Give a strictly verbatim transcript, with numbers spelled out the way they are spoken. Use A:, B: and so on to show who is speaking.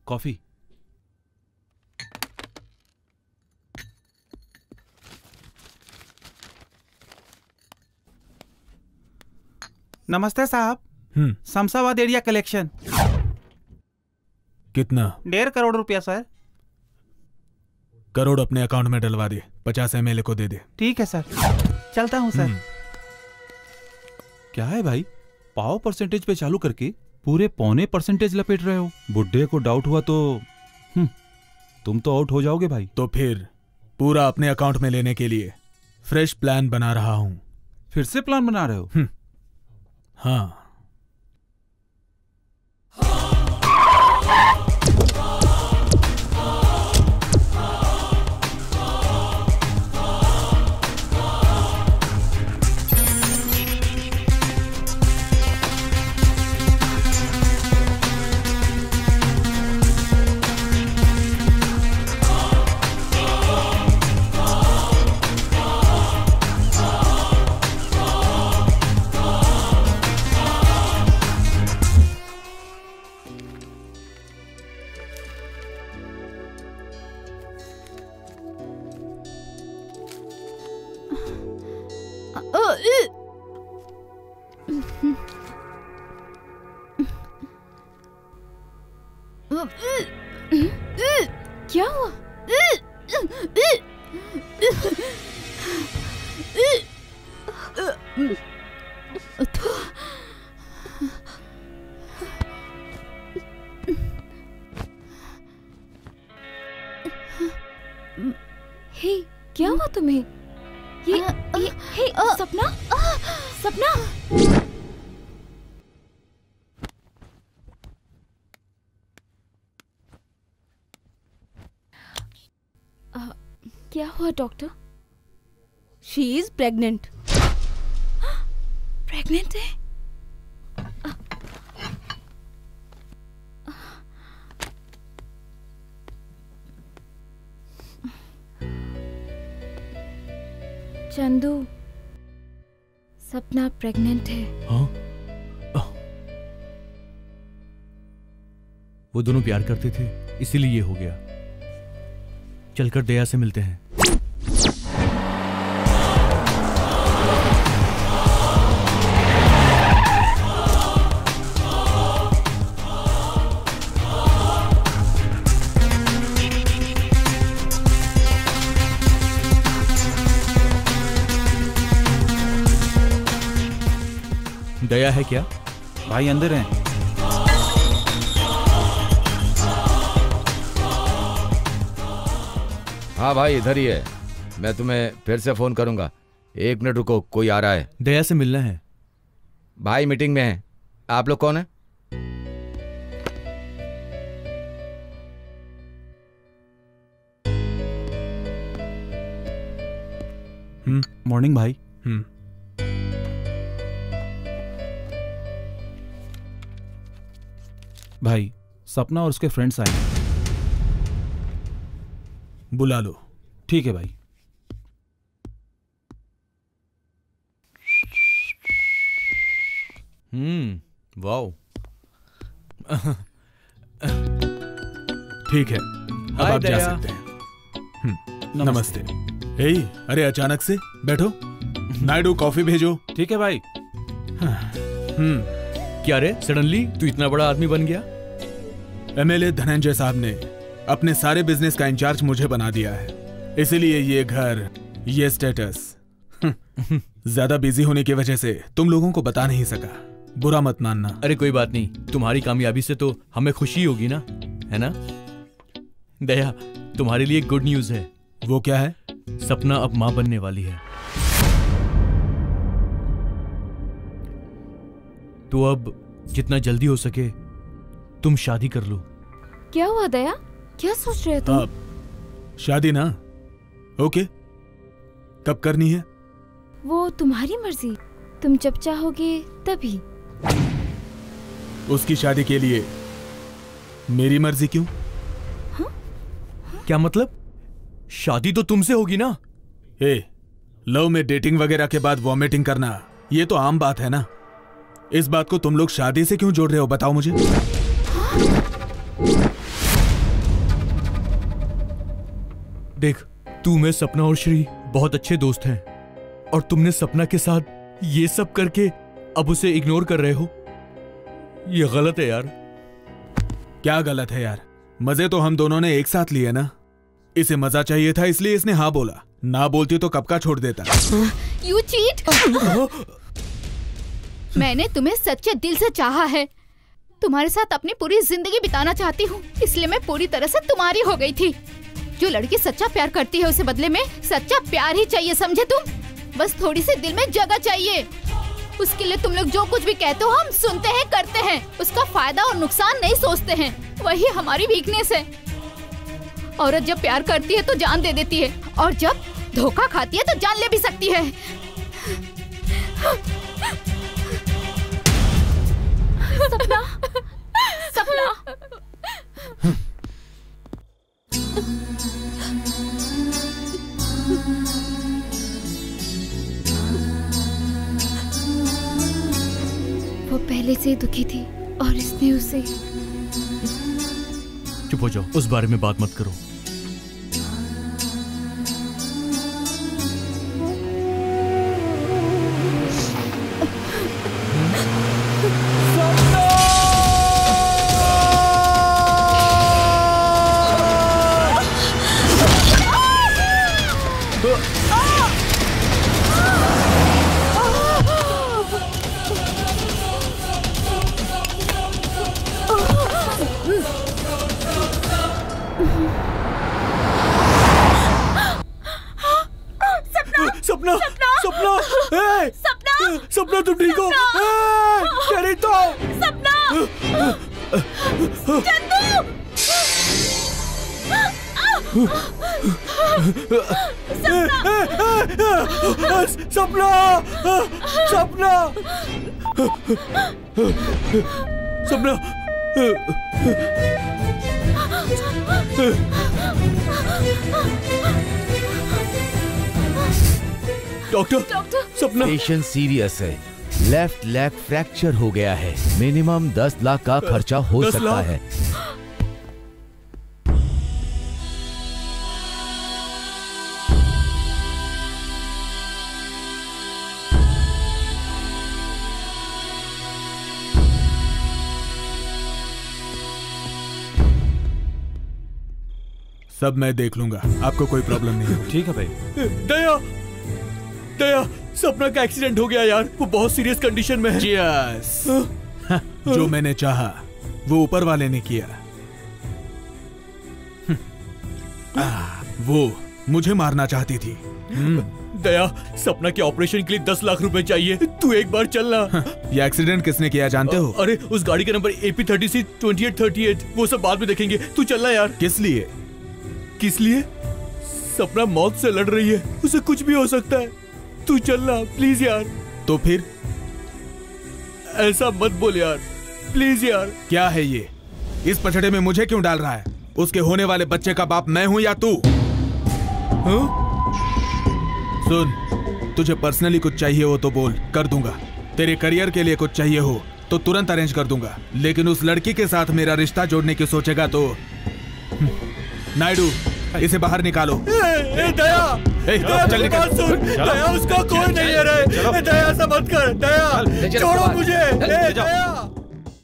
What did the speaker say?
A: Coffee.
B: नमस्ते साहब।
C: हम्म
B: शमशाबाद एरिया कलेक्शन।
C: कितना?
B: डेढ़ करोड़ रुपया सर।
C: करोड़ अपने अकाउंट में डलवा दे, पचास एम एल ए को दे दे।
B: ठीक है सर, चलता हूँ सर।
A: क्या है भाई, पाव परसेंटेज पे चालू करके पूरे पौने परसेंटेज लपेट रहे हो। बुड्ढे को डाउट हुआ तो तुम तो आउट हो जाओगे भाई।
C: तो फिर पूरा अपने अकाउंट में लेने के लिए फ्रेश प्लान बना रहा हूं।
A: फिर से प्लान बना रहे हो?
C: हाँ।
D: क्या हुआ? हे, क्या हुआ तुम्हें? ये, ये, हे, सपना? सपना? क्या हुआ doctor?
E: She is pregnant.
D: Pregnant है? चंदू, सपना प्रेग्नेंट है।
F: हाँ? वो दोनों प्यार करते थे, इसीलिए ये हो गया। चलकर दया से मिलते हैं। दया है क्या?
A: भाई अंदर हैं।
G: हाँ भाई इधर ही है, मैं तुम्हें फिर से फोन करूंगा। एक मिनट रुको, कोई आ रहा है।
F: दया से मिलना है।
G: भाई मीटिंग में है। आप लोग कौन है?
A: हम्म मॉर्निंग भाई।
C: हम्म
A: भाई सपना और उसके फ्रेंड्स आए।
C: बुला लो।
A: ठीक है भाई।
F: हम्म वाओ।
C: ठीक है, अब आप जा सकते हैं। नमस्ते। हे, अरे अचानक से बैठो। नायडू कॉफी भेजो।
A: ठीक है भाई।
C: हम्म
F: क्या रे, सडनली तू इतना बड़ा आदमी बन गया?
C: एमएलए धनंजय साहब ने अपने सारे बिजनेस का इंचार्ज मुझे बना दिया है, इसीलिए ये घर, ये स्टेटस। ज्यादा बिजी होने की वजह से तुम लोगों को बता नहीं सका, बुरा मत मानना।
F: अरे कोई बात नहीं, तुम्हारी कामयाबी से तो हमें खुशी होगी ना, है ना? दया, तुम्हारे लिए गुड न्यूज है।
C: वो क्या है?
F: सपना अब मां बनने वाली है। तो अब जितना जल्दी हो सके तुम शादी कर लो।
D: क्या हुआ दया, क्या सोच रहे हो तुम?
C: अब शादी ना, ओके, कब करनी है?
D: वो तुम्हारी मर्जी, तुम जब चाहोगे तभी।
C: उसकी शादी के लिए मेरी मर्जी क्यों?
D: हाँ?
F: क्या मतलब? शादी तो तुमसे होगी ना?
C: ए, लव में डेटिंग वगैरह के बाद वॉमिटिंग करना, ये तो आम बात है ना। इस बात को तुम लोग शादी से क्यों जोड़ रहे हो, बताओ मुझे।
F: देख, तू मैं सपना और श्री बहुत अच्छे दोस्त हैं और तुमने सपना के साथ ये सब करके अब उसे इग्नोर कर रहे हो। ये गलत है यार।
C: क्या गलत है यार? मजे तो हम दोनों ने एक साथ लिए ना। इसे मजा चाहिए था इसलिए इसने हाँ बोला, ना बोलती तो कब का छोड़ देता।
E: You cheat. मैंने तुम्हें सच्चे दिल से चाहा है, तुम्हारे साथ अपनी पूरी जिंदगी बिताना चाहती हूँ, इसलिए मैं पूरी तरह से तुम्हारी हो गई थी। जो लड़की सच्चा प्यार करती है उसे बदले में सच्चा प्यार ही चाहिए, समझे तुम? बस थोड़ी सी दिल में जगह चाहिए। उसके लिए तुम लोग जो कुछ भी कहते हो हम सुनते हैं, करते हैं। उसका फायदा और नुकसान नहीं सोचते हैं, वही हमारी वीकनेस है। औरत जब प्यार करती है तो जान दे देती है और जब धोखा खाती है तो जान ले भी सकती है।
D: सपना, सपना। वो पहले से ही दुखी थी और इसने उसे।
F: चुप हो जाओ, उस बारे में बात मत करो। सपना, सपना, ए,
D: सपना,
F: सपना तुम ठीक हो? क्या नहीं तो?
D: सपना, चंदू,
F: सपना, सपना, Sapna, doctor, Sapna
G: patient serious है, लेफ्ट लेग फ्रैक्चर हो गया है, मिनिमम दस लाख का खर्चा हो
F: दस
G: सकता
F: लाख?
G: है।
C: सब मैं देख लूंगा, आपको कोई प्रॉब्लम नहीं होगी।
A: ठीक है भाई।
F: दया, दया, सपना का एक्सीडेंट हो गया यार, वो बहुत सीरियस कंडीशन में है।
C: Cheers। जो मैंने चाहा वो ऊपर वाले ने किया। आ, वो मुझे मारना चाहती थी।
F: दया, सपना के ऑपरेशन के लिए दस लाख रुपए चाहिए, तू एक बार चलना।
C: ये एक्सीडेंट किसने किया जानते हो?
F: अरे उस गाड़ी का number A P thirty C twenty eight thirty eight, वो सब बाद में देखेंगे, तू चलना यार।
C: किस लिए?
F: किस लिए? सपना मौत से लड़ रही है, उसे कुछ भी हो सकता है, तू चलना प्लीज यार।
C: तो फिर
F: ऐसा मत बोल यार, प्लीज यार।
C: क्या है ये? इस पछड़े में मुझे क्यों डाल रहा है? उसके होने वाले बच्चे का बाप मैं हूं या तू?
F: हाँ?
C: सुन, तुझे पर्सनली कुछ चाहिए हो तो बोल, कर दूंगा। तेरे करियर के लिए कुछ चाहिए हो तो तुरंत अरेंज कर दूंगा, लेकिन उस लड़की के साथ मेरा रिश्ता जोड़ने की सोचेगा तो नायडू, इसे बाहर निकालो।
F: ए, ए, दया,
C: ए,
F: दया,
C: चल निकल।
F: बात सुन, दया, उसका कोई नहीं है रे। ए, दया, ऐसा मत कर, दया, छोड़ो मुझे। ए, दया।